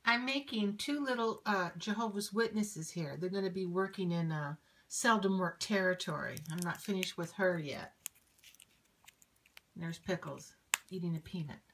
I'm making two little Jehovah's Witnesses here. They're going to be working in seldom work territory. I'm not finished with her yet. There's Pickles eating a peanut.